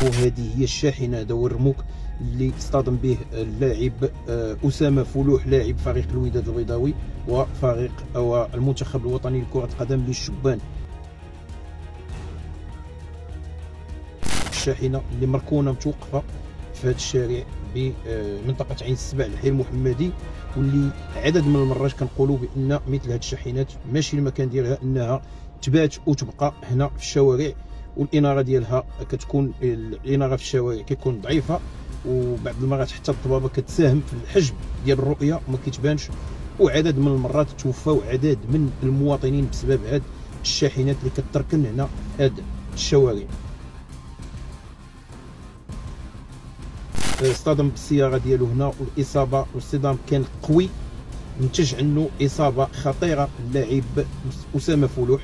كنشوفوا هذه هي الشاحنه، هذا هو الرموك اللي اصطدم به اللاعب اسامه فلوح لاعب فريق الوداد البيضاوي وفريق او المنتخب الوطني لكره القدم للشبان. الشاحنه اللي مركونه متوقفه في هذا الشارع بمنطقه عين السبع الحي المحمدي، واللي عدد من المرات كنقولوا بان مثل هذه الشاحنات ماشي المكان ديالها انها تبات وتبقى هنا في الشوارع، والاناره ديالها كتكون الاناره في الشوارع كتكون ضعيفه، وبعض المرات حتى الضبابه كتساهم في الحجب ديال الرؤيه وما كيتبانش، وعدد من المرات توفاو عدد من المواطنين بسبب هذه الشاحنات اللي كتركن هنا في هذه الشوارع. اصطدم بالسياره ديالو هنا، والاصابه والاصطدام كان قوي، نتج عنه اصابه خطيره اللاعب اسامه فلوح.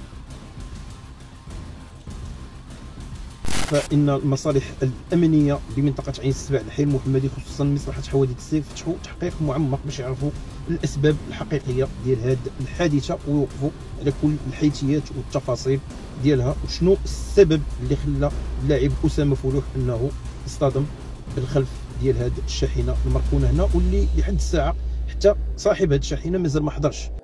فان المصالح الامنيه بمنطقه عين السبع الحي المحمدي خصوصا مصلحه حوادث السير فتحوا تحقيق معمق باش يعرفوا الاسباب الحقيقيه ديال هذه الحادثه، ويوقفوا على كل الحيثيات والتفاصيل ديالها، وشنو السبب اللي خلى اللاعب اسامه فلوح انه يصطدم بالخلف ديال هذه الشاحنه المركونه هنا، واللي لحد الساعه حتى صاحب هذه الشاحنه مازال ما حضرش.